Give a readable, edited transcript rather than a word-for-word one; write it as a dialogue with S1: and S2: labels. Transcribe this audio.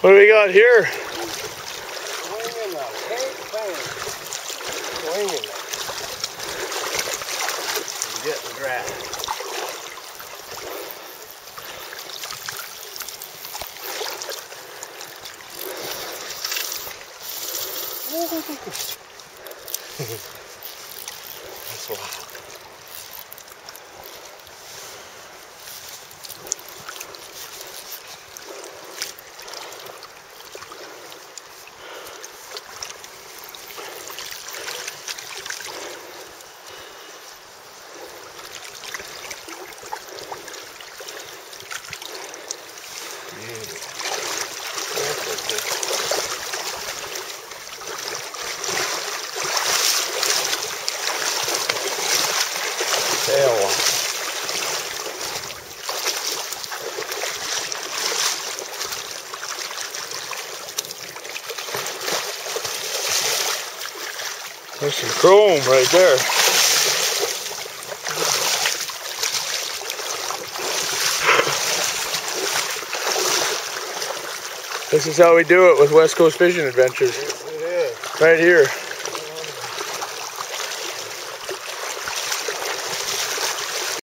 S1: What do we got here?
S2: Swinging the pink thing. Swinging it. And getting grass.
S1: That's wild. Tail. There's some chrome right there. This is how we do it with West Coast Fishing Adventures.
S2: Yes, it is.
S1: Right here.